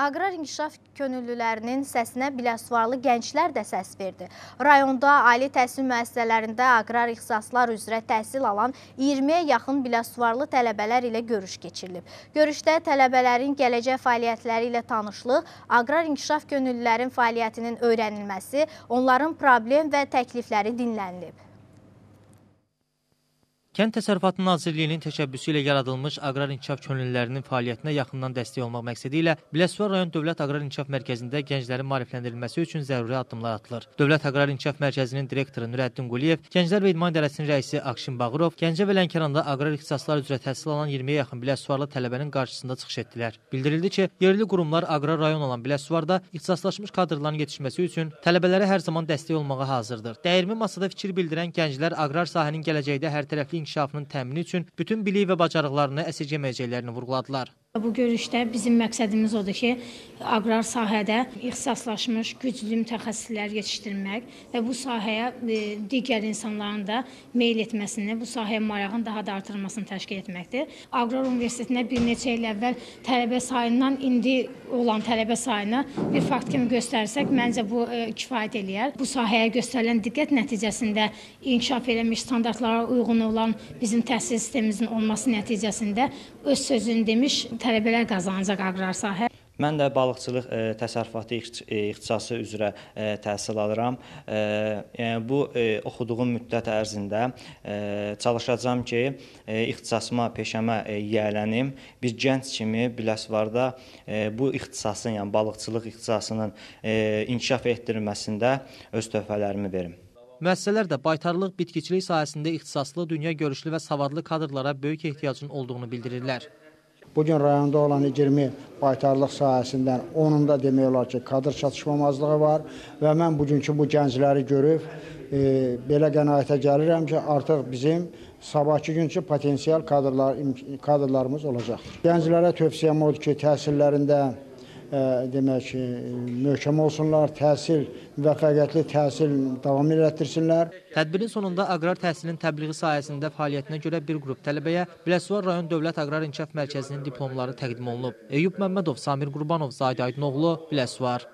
Aqrar inkişaf könüllülərinin səsinə Biləsuvarlı gənclər də səs verdi. Rayonda ali təhsil müəssisələrində aqrar ixtisaslar üzrə təhsil alan 20-yə yaxın Biləsuvarlı tələbələr ilə görüş keçirilib. Görüşdə tələbələrin gələcək fəaliyyətləri ilə tanışlıq, aqrar inkişaf könüllülərin fəaliyyətinin öyrənilməsi, onların problem və təklifləri dinlənilib. Kənd Təsərrüfatı Nazirliyinin təşəbbüsü ilə yaradılmış aqrar inkişaf könüllülərinin fəaliyyətinə yaxından dəstək olmaq məqsədi ilə Biləsuvar rayon Dövlət Aqrar İnkişaf Mərkəzində gənclərin maarifləndirilməsi üçün zəruri addımlar atılır. Dövlət Aqrar İnkişaf Mərkəzinin direktoru Nürəddin Quliyev, Gənclər və İdman İdarəsinin rəisi Akşin Bağırov, Gəncə və Lənkəranda aqrar ixtisaslar üzrə təhsil alan 20-yə yaxın Biləsuvarlı tələbənin qarşısında çıxış etdilər. Bildirildi ki, yerli qurumlar aqrar rayon olan Biləsuvarda ixtisaslaşmış kadrların yetişməsi üçün tələbələrə hər zaman dəstək olmağa hazırdır. Dəyirmi masada fikir bildirən gənclər aqrar sahənin gələcəkdə hər tərəfli inkişafının təmini üçün bütün bilik və bacarıqlarını əsirgəməyəcəklərini vurğuladılar. Bu görüşdə bizim məqsədimiz odur ki, aqrar sahədə ixtisaslaşmış güclü mütəxəssislər yetişdirmək və bu sahəyə digər insanların da meyl etməsini, bu sahəyə marağın daha da artırılmasını təşkil etməkdir. Aqrar Universitetinə bir neçə il əvvəl tələbə sayından indi olan tələbə sayını bir fakt kimi göstərsək, məncə bu kifayət eləyər. Bu sahəyə göstərilən diqqət nəticəsində inkişaf edilmiş standartlara uyğun olan bizim təhsil sistemimizin olması nəticəsində öz sözünü demiş tələbələr qazanacaq aqrar sahə. Mən də balıqçılıq təsərrüfatı ixtisası üzrə təhsil alıram. Bu oxuduğum müddət ərzində çalışacağam ki, ixtisasıma, peşəmə yiyələnim. Bir gənc kimi Biləsuvarda bu ixtisasın, yəni balıqçılıq ixtisasının inkişaf etdirilməsində öz töhfələrimi verim. Müəssisələr də baytarlıq, bitkiçilik sahəsində ixtisaslı, dünya görüşlü və savadlı kadrlara böyük ehtiyacın olduğunu bildirirlər. Bugün rayonda olan 20 baytarlıq sahəsindən onun da demək olar ki, kadr çatışmamazlığı var və mən bugünkü bu gəncləri görüb belə qənaətə gəlirəm ki, artıq bizim sabahki günkü potensial kadrlarımız olacaq. Gənclərə tövsiyəm odur ki, təhsillərində demək ki, möhkəm olsunlar, təhsil müvəffəqiyyətli təhsil davam etdirsinlər. Tədbirin sonunda aqrar təhsilin təbliği sayəsində fəaliyyətinə görə bir qrup tələbəyə Biləsuvar rayon Dövlət Aqrar İnkişaf Mərkəzinin diplomları təqdim olunub. Eyüp Məmmədov, Samir Qurbanov, Zaid Aydınoğlu, Biləsuvar.